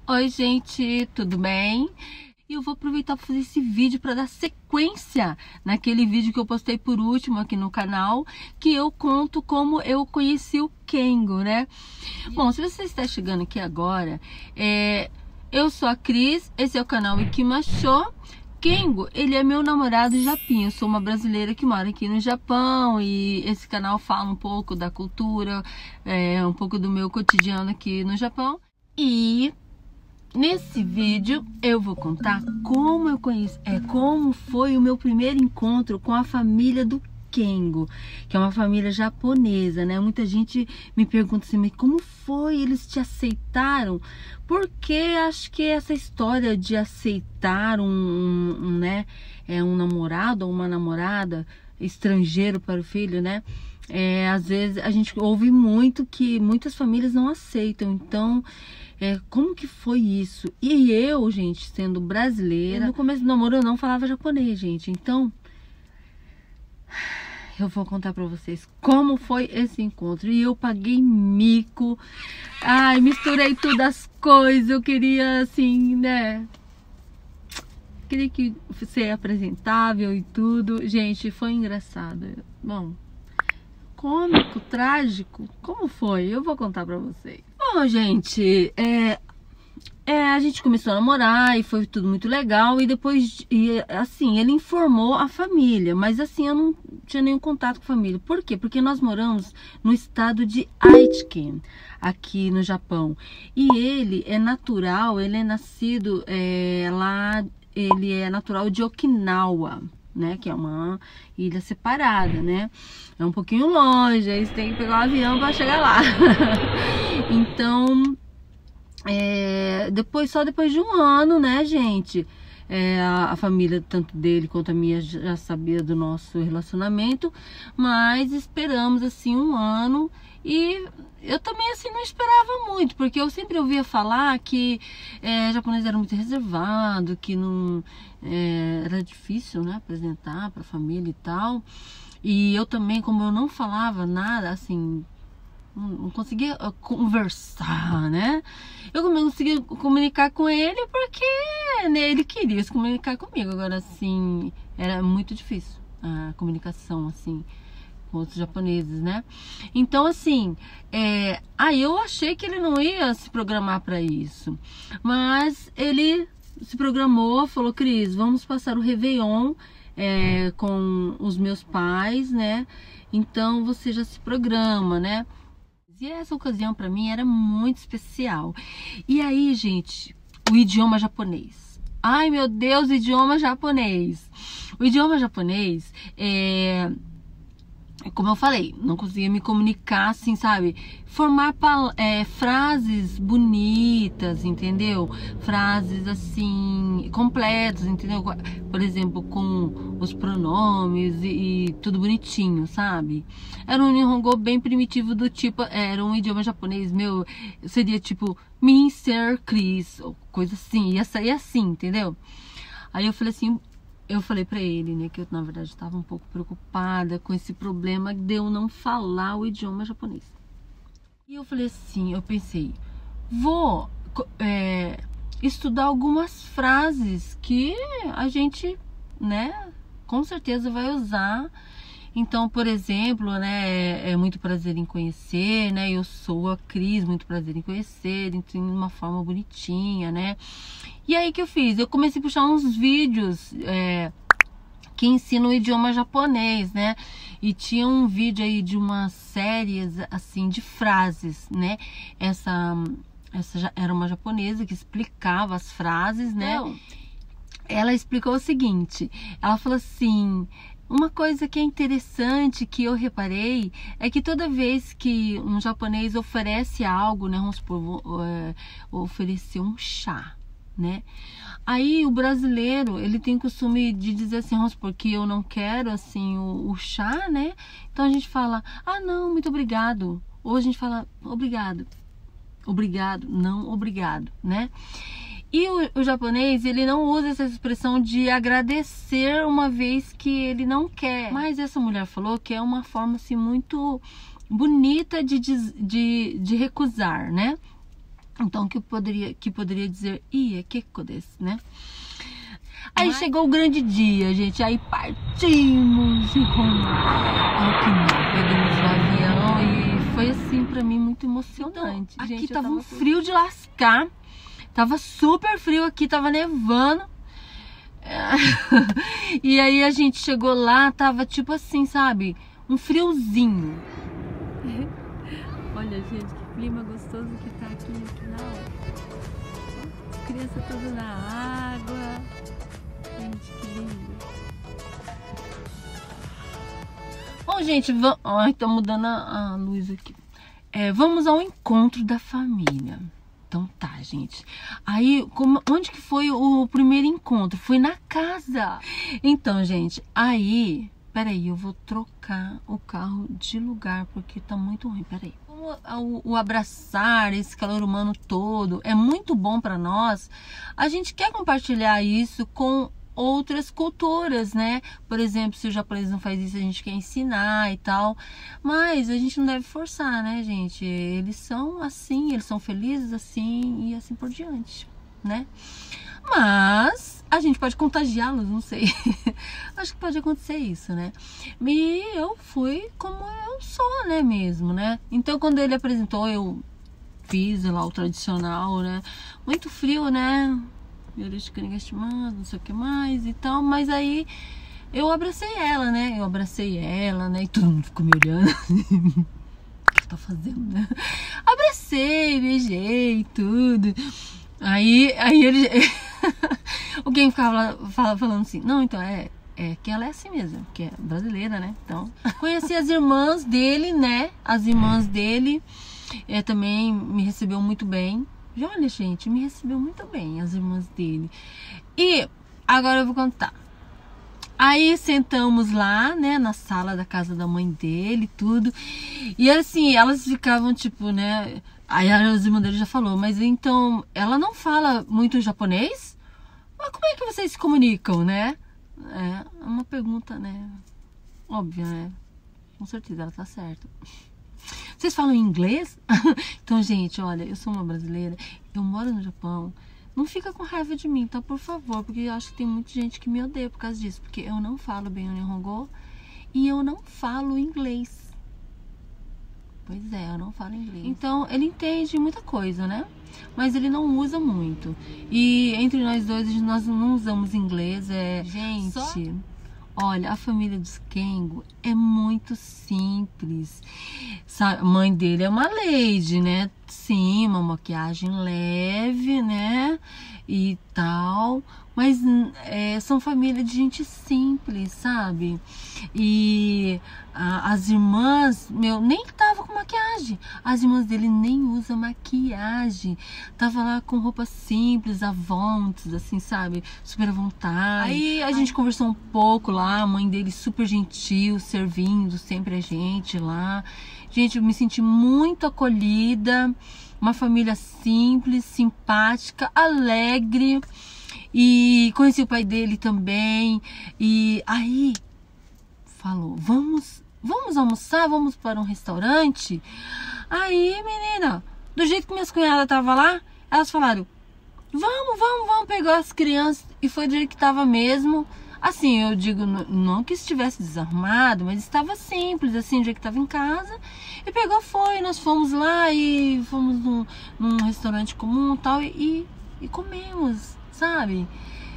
Oi, gente, tudo bem? E eu vou aproveitar para fazer esse vídeo para dar sequência naquele vídeo que eu postei por último aqui no canal, que eu conto como eu conheci o Kengo, né? Bom, se você está chegando aqui agora, eu sou a Cris, esse é o canal Ikimashou. Kengo, ele é meu namorado japinho. Eu sou uma brasileira que mora aqui no Japão e esse canal fala um pouco da cultura, um pouco do meu cotidiano aqui no Japão. E nesse vídeo eu vou contar como eu conheço, como foi o meu primeiro encontro com a família do Kengo, que é uma família japonesa, né? Muita gente me pergunta assim, mas como foi? Eles te aceitaram? Porque acho que essa história de aceitar um namorado ou uma namorada estrangeiro para o filho, né? Às vezes a gente ouve muito que muitas famílias não aceitam. Então, como que foi isso? E eu, gente, sendo brasileira, no começo do namoro eu não falava japonês, gente. Então, eu vou contar pra vocês como foi esse encontro. E eu paguei mico. Ai, misturei todas as coisas. Eu queria, assim, né? Queria que ser apresentável e tudo. Gente, foi engraçado. Bom, cômico, trágico. Como foi? Eu vou contar pra vocês. Bom, gente, a gente começou a namorar e foi tudo muito legal. E depois, assim, ele informou a família. Mas assim, eu não tinha nenhum contato com a família. Por quê? Porque nós moramos no estado de Aichi, aqui no Japão. E ele é natural, ele é nascido lá, ele é natural de Okinawa, né, que é uma ilha separada, né, é um pouquinho longe, aí você tem que pegar um avião para chegar lá. Então, só depois de um ano, né, gente, a família, tanto dele quanto a minha, já sabia do nosso relacionamento, mas esperamos, assim, um ano. E eu também, assim, não esperava muito, porque eu sempre ouvia falar que japonês era muito reservado, que não era difícil, né, apresentar para a família e tal. E eu também, como eu não falava nada, assim, não conseguia conversar, né? Eu não conseguia comunicar com ele porque, né, ele queria se comunicar comigo. Agora, assim, era muito difícil a comunicação, assim, com outros japoneses, né? Então, assim, aí eu achei que ele não ia se programar para isso. Mas ele se programou, falou, Cris, vamos passar o Réveillon com os meus pais, né? Então você já se programa, né? E essa ocasião para mim era muito especial. E aí, gente, o idioma japonês. Ai, meu Deus, o idioma japonês. O idioma japonês como eu falei, não conseguia me comunicar assim, sabe? Formar frases bonitas, entendeu? Frases assim, completas, entendeu? Por exemplo, com os pronomes e tudo bonitinho, sabe? Era um Nihongo bem primitivo, do tipo, era um idioma japonês, meu, seria tipo, Mr. Chris, ou coisa assim, ia sair assim, entendeu? Aí eu falei assim, eu falei pra ele, né, que eu na verdade estava um pouco preocupada com esse problema de eu não falar o idioma japonês. E eu falei assim, eu pensei, vou estudar algumas frases que a gente, né, com certeza vai usar. Então, por exemplo, né, é muito prazer em conhecer, né, eu sou a Cris, muito prazer em conhecer, de uma forma bonitinha, né. E aí que eu fiz? Eu comecei a puxar uns vídeos que ensinam o idioma japonês, né? E tinha um vídeo aí de uma série, assim, de frases, né? Essa era uma japonesa que explicava as frases, né? Então, ela explicou o seguinte, ela falou assim, uma coisa que é interessante, que eu reparei, é que toda vez que um japonês oferece algo, né? Vamos supor, oferecer um chá, né? Aí o brasileiro, ele tem o costume de dizer assim, porque eu não quero assim o chá, né? Então a gente fala, ah, não, muito obrigado. Ou a gente fala, obrigado. Obrigado, não obrigado, né? E o japonês, ele não usa essa expressão de agradecer uma vez que ele não quer. Mas essa mulher falou que é uma forma assim muito bonita de recusar, né? Então, que poderia dizer, ia, kekko desu, né? Aí chegou o grande dia, gente. Aí partimos rumo ao Okinawa. Pegamos o avião e foi assim pra mim muito emocionante. Aqui gente, tava um frio de lascar. Tava super frio aqui, tava nevando. E aí a gente chegou lá, tava tipo assim, sabe? Um friozinho. Olha, gente, que clima gostoso que tá aqui no final. As crianças todas na água. Gente, que lindo. Bom, gente, vamos... Ai, tá mudando a luz aqui. Vamos ao encontro da família. Então tá, gente. Aí, onde que foi o primeiro encontro? Foi na casa. Então, gente, aí... Peraí, eu vou trocar o carro de lugar, porque tá muito ruim, peraí. O abraçar, esse calor humano todo, é muito bom pra nós. A gente quer compartilhar isso com outras culturas, né? Por exemplo, se o japonês não faz isso, a gente quer ensinar e tal. Mas a gente não deve forçar, né, gente? Eles são assim, eles são felizes assim e assim por diante, né? Mas a gente pode contagiá-los, não sei. Acho que pode acontecer isso, né? E eu fui como eu sou, né, mesmo, né? Então, quando ele apresentou, eu fiz lá o tradicional, né? Muito frio, né? Não sei o que mais e tal. Mas aí eu abracei ela, né? E todo mundo ficou me olhando. O que eu tô fazendo, né? Abracei, beijei, tudo. Aí ele... Alguém ficava falando assim, não, então que ela é assim mesmo, que é brasileira, né? Então, conheci as irmãs dele, né? As irmãs dele também me recebeu muito bem. E olha, gente, me recebeu muito bem as irmãs dele. E agora eu vou contar. Aí sentamos lá, né, na sala da casa da mãe dele, tudo. E assim, elas ficavam tipo, né? Aí a irmã dele já falou, mas então ela não fala muito japonês? Mas como é que vocês se comunicam, né? É uma pergunta, né? Óbvia, né? Com certeza ela tá certa. Vocês falam inglês? Então, gente, olha, eu sou uma brasileira, eu moro no Japão. Não fica com raiva de mim, tá? Por favor, porque eu acho que tem muita gente que me odeia por causa disso. Porque eu não falo bem o Nihongo e eu não falo inglês. Pois é, eu não falo inglês. Então, ele entende muita coisa, né? Mas ele não usa muito. E entre nós dois, nós não usamos inglês. Gente, olha, a família dos Kengo é muito simples. A mãe dele é uma lady, né? Sim, uma maquiagem leve, né? E tal. Mas são família de gente simples, sabe? E as irmãs, nem tava com maquiagem. As irmãs dele nem usam maquiagem. Tava lá com roupa simples, avontes, assim, sabe? Super à vontade. Aí a gente conversou um pouco lá. A mãe dele super gentil, servindo sempre a gente lá. Gente, eu me senti muito acolhida. Uma família simples, simpática, alegre. E conheci o pai dele também. E aí falou, vamos almoçar, vamos para um restaurante. Aí, menina, do jeito que minhas cunhadas estavam lá, elas falaram, vamos pegar as crianças. E foi do jeito que estava mesmo. Assim, eu digo, não que estivesse desarmado, mas estava simples, assim, do jeito que estava em casa. E pegou, nós fomos lá e fomos num restaurante comum tal, e comemos, sabe?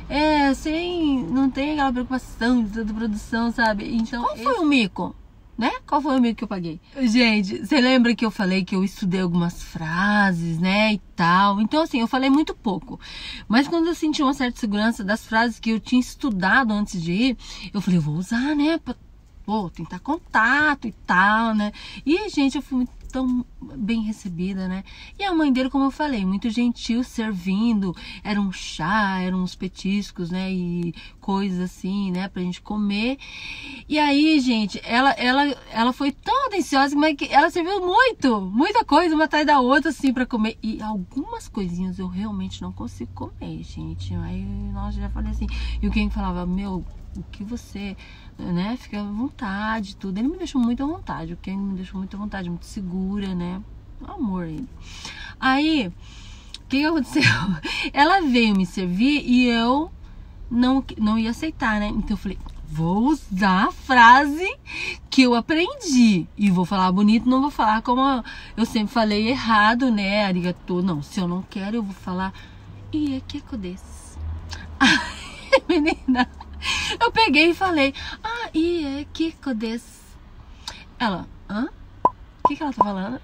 Não tem aquela preocupação de toda produção, sabe? Então, qual foi o mico? Né? Qual foi o mico que eu paguei? Gente, você lembra que eu falei que eu estudei algumas frases, né, e tal? Então, assim, eu falei muito pouco. Mas quando eu senti uma certa segurança das frases que eu tinha estudado antes de ir, eu falei, eu vou usar, né, pra tentar contato e tal, né? E, gente, eu fui tão bem recebida, né? E a mãe dele, como eu falei, muito gentil, servindo. Era um chá, eram uns petiscos, né? E coisas assim, né? Pra gente comer. E aí, gente, ela foi tão atenciosa, mas que ela serviu muita coisa, uma atrás da outra, assim, pra comer. E algumas coisinhas eu realmente não consigo comer, gente. Aí, nossa, já falei assim. E o Ken falava, meu, o que você, né, fica à vontade, tudo. Ele me deixou muito à vontade, o Ken me deixou muito à vontade, muito segura, né, amor ele. Aí, que aconteceu? Ela veio me servir e eu não ia aceitar, né? Então eu falei, vou usar a frase que eu aprendi e vou falar bonito, não vou falar como eu sempre falei errado, né? Arigato. Não, se eu não quero, eu vou falar iekeko desu. Menina, eu peguei e falei, iekeko desu. Ela, hã? O que ela tá falando?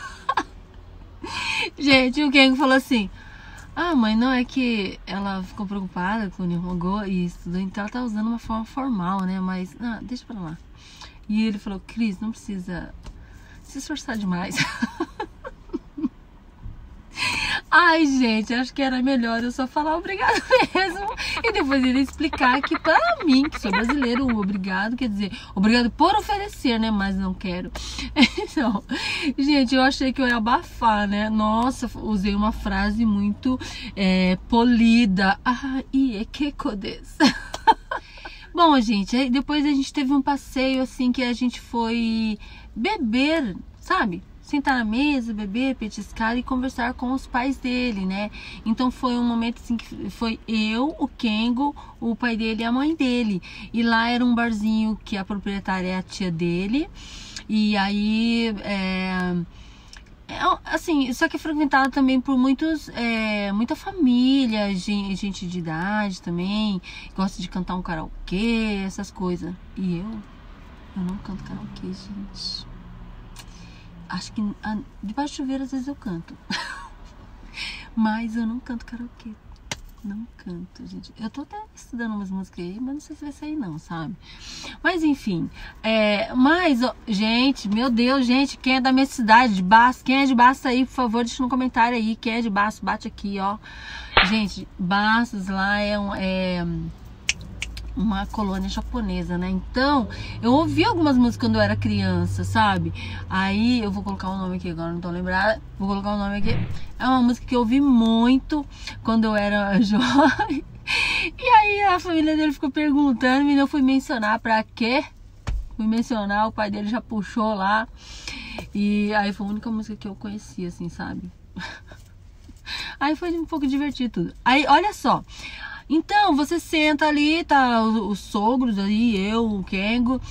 Gente, o Kengo falou assim, mãe, não, é que ela ficou preocupada com o Nihongo e estudou, então ela tá usando uma forma formal, né? Mas, deixa pra lá. E ele falou, Cris, não precisa se esforçar demais. Ai, gente, acho que era melhor eu só falar obrigado mesmo. E depois ele explicar que pra mim, que sou brasileiro, o obrigado quer dizer obrigado por oferecer, né? Mas não quero. Então, gente, eu achei que eu ia abafar, né? Nossa, usei uma frase muito polida. Iekeko desu. Bom, gente, aí depois a gente teve um passeio assim que a gente foi beber, sabe? Sentar na mesa, beber, petiscar e conversar com os pais dele, né? Então foi um momento assim que foi eu, o Kengo, o pai dele e a mãe dele. E lá era um barzinho que a proprietária é a tia dele. E aí, assim, só que é frequentado também por muita família, gente de idade também, gosta de cantar um karaokê, essas coisas. E eu não canto karaokê, gente. Acho que debaixo do chuveiro às vezes eu canto. Mas eu não canto karaokê. Não canto, gente. Eu tô até estudando umas músicas aí, mas não sei se vai sair não, sabe? Mas enfim. Gente, meu Deus, gente, quem é da minha cidade, de Baço, quem é de Baço aí, por favor, deixa no comentário aí. Quem é de Baço, bate aqui, ó. Gente, Baços lá é uma colônia japonesa, né? Então, eu ouvi algumas músicas quando eu era criança, sabe? Aí, eu vou colocar o nome aqui agora, não tô lembrada. Vou colocar o nome aqui. É uma música que eu ouvi muito quando eu era jovem. E aí, a família dele ficou perguntando e eu fui mencionar pra quê? Fui mencionar, o pai dele já puxou lá. E aí, foi a única música que eu conhecia, assim, sabe? Aí, foi um pouco divertido tudo. Aí, olha só. Então, você senta ali, tá os sogros ali, eu, o Kengo.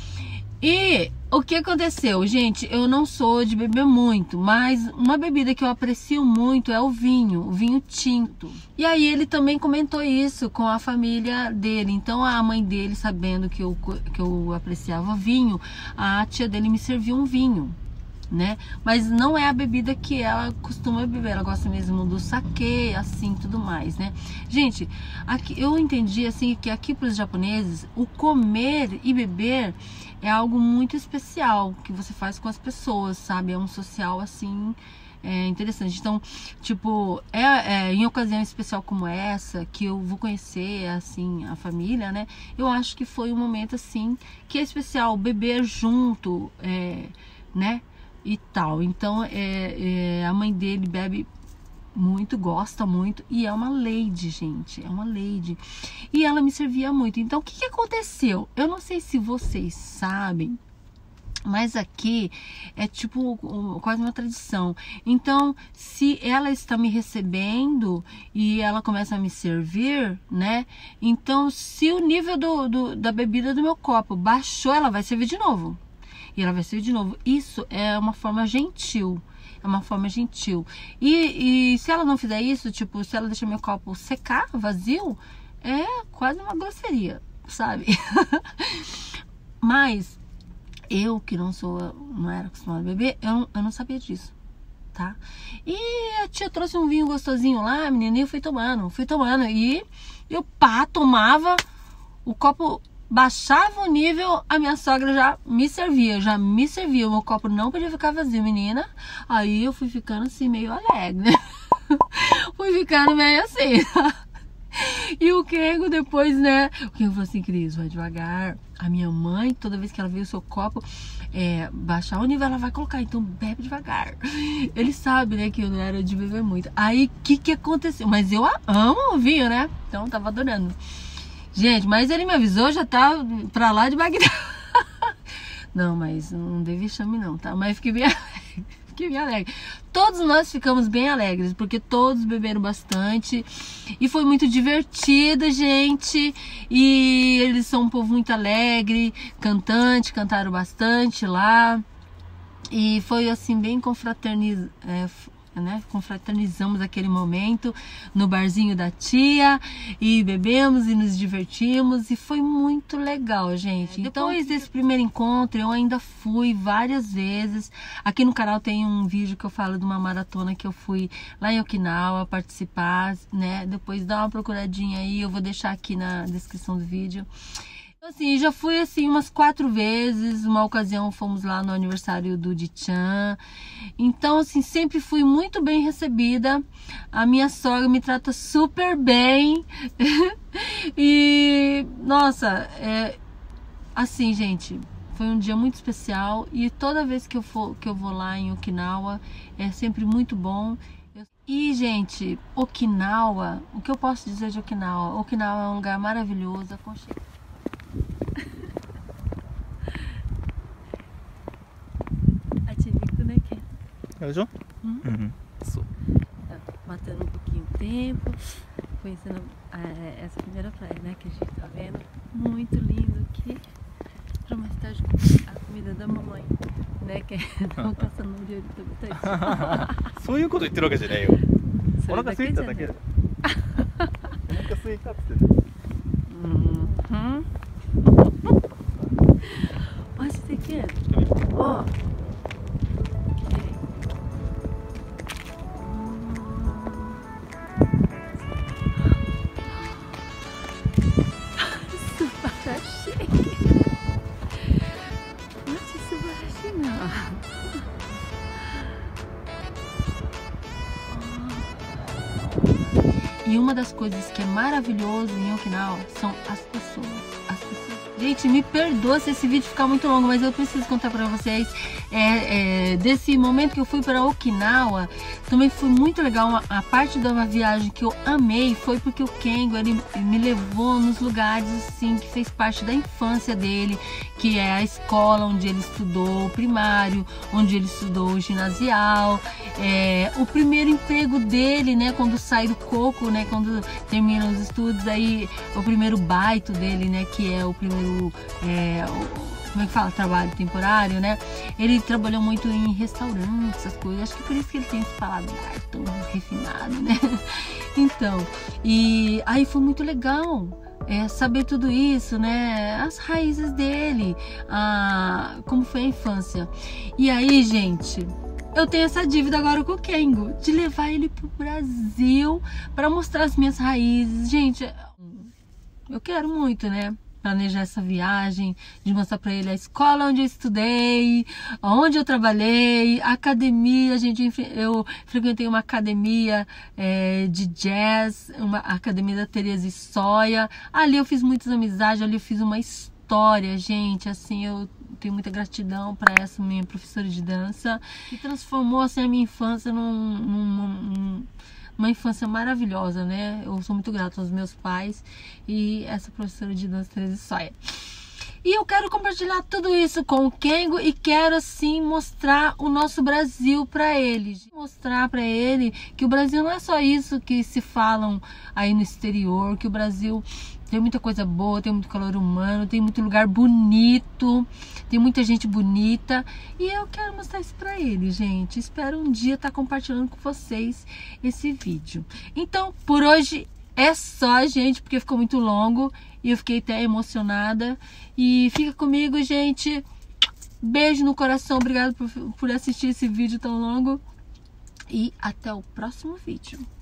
E o que aconteceu? Gente, eu não sou de beber muito, mas uma bebida que eu aprecio muito é o vinho tinto. E aí ele também comentou isso com a família dele. Então a mãe dele, sabendo que eu apreciava vinho, a tia dele me serviu um vinho, né? Mas não é a bebida que ela costuma beber, ela gosta mesmo do saquê, assim, tudo mais, né? Gente, aqui eu entendi assim que aqui para os japoneses o comer e beber é algo muito especial que você faz com as pessoas, sabe? É um social assim interessante. Então, tipo, em ocasião especial como essa, que eu vou conhecer assim a família, né? Eu acho que foi um momento assim que é especial, beber junto, né? E tal. Então a mãe dele bebe muito, gosta muito e é uma lady, gente, é uma lady. E ela me servia muito. Então o que aconteceu? Eu não sei se vocês sabem, mas aqui é tipo quase uma tradição. Então, se ela está me recebendo e ela começa a me servir, né? Então, se o nível da bebida do meu copo baixou, ela vai servir de novo. E ela vai servir de novo. Isso é uma forma gentil. É uma forma gentil. E se ela não fizer isso, tipo, se ela deixar meu copo secar, vazio, é quase uma grosseria, sabe? Mas eu que não era acostumada a beber, eu não sabia disso, tá? E a tia trouxe um vinho gostosinho lá, menina, e eu fui tomando. E eu tomava, o copo baixava o nível, a minha sogra já me servia. O meu copo não podia ficar vazio, menina. Aí eu fui ficando assim, meio alegre. Fui ficando meio assim. E o Kengo depois, né? O Kengo falou assim, Cris, vai devagar. A minha mãe, toda vez que ela vê o seu copo baixar o nível, ela vai colocar. Então bebe devagar. Ele sabe, né, que eu não era de beber muito. Aí, o que aconteceu? Mas eu amo o vinho, né? Então, tava adorando. Gente, mas ele me avisou, já tá pra lá de Bagdá. Não, mas não dei vexame não, tá? Mas fiquei bem alegre. fiquei bem alegre. Todos nós ficamos bem alegres, porque todos beberam bastante. E foi muito divertido, gente. E eles são um povo muito alegre, cantante, cantaram bastante lá. E foi assim, bem confraternizamos aquele momento no barzinho da tia e bebemos e nos divertimos e foi muito legal, gente. Depois desse primeiro encontro eu ainda fui várias vezes. Aqui no canal tem um vídeo que eu falo de uma maratona que eu fui lá em Okinawa participar, né? Depois dá uma procuradinha aí, eu vou deixar aqui na descrição do vídeo. Assim, já fui assim umas 4 vezes. Uma ocasião fomos lá no aniversário do Di-chan. Então assim, sempre fui muito bem recebida. A minha sogra me trata super bem. E nossa, assim, gente, foi um dia muito especial. E toda vez que eu vou lá em Okinawa é sempre muito bom. E, gente, Okinawa, o que eu posso dizer de Okinawa? Okinawa é um lugar maravilhoso, aconchegante. matando um pouquinho o tempo, conhecendo essa primeira praia, né, que a gente tá vendo. Muito lindo aqui. Pra mais tarde comer a comida da mamãe, né, que é não caçando de olho todo tempo. そういうこと言ってるわけじゃないよ。お腹空いただけだ。お腹空いたって言ってる。Watch the kid. Oh. E uma das coisas que é maravilhoso em Okinawa são as pessoas. Gente, me perdoa se esse vídeo ficar muito longo, mas eu preciso contar pra vocês desse momento que eu fui para Okinawa. Também foi muito legal. A parte de uma viagem que eu amei foi porque o Kengo, ele me levou nos lugares assim que fez parte da infância dele, que é a escola onde ele estudou o primário, onde ele estudou o ginasial, o primeiro emprego dele, né, quando sai do coco, né, quando termina os estudos, aí o primeiro baito dele, né, que é o primeiro como é que fala? Trabalho temporário, né? Ele trabalhou muito em restaurantes, essas coisas. Acho que por isso que ele tem esse paladar tão refinado, né? Então, e aí foi muito legal saber tudo isso, né? As raízes dele, como foi a infância. E aí, gente, eu tenho essa dívida agora com o Kengo, de levar ele pro Brasil para mostrar as minhas raízes. Gente, eu quero muito, né? Planejar essa viagem, de mostrar para ele a escola onde eu estudei, onde eu trabalhei, a academia. Gente, eu frequentei uma academia de jazz, uma academia da Teresa e Soia. Ali eu fiz muitas amizades, ali eu fiz uma história, gente, assim, eu tenho muita gratidão para essa minha professora de dança, que transformou assim a minha infância uma infância maravilhosa, né? Eu sou muito grata aos meus pais e essa professora de dança, Teresa Soia. E eu quero compartilhar tudo isso com o Kengo e quero assim mostrar o nosso Brasil para ele. Mostrar para ele que o Brasil não é só isso que se falam aí no exterior, que o Brasil tem muita coisa boa, tem muito calor humano, tem muito lugar bonito, tem muita gente bonita. E eu quero mostrar isso pra ele, gente. Espero um dia estar compartilhando com vocês esse vídeo. Então, por hoje é só, gente, porque ficou muito longo e eu fiquei até emocionada. E fica comigo, gente. Beijo no coração. Obrigada por assistir esse vídeo tão longo. E até o próximo vídeo.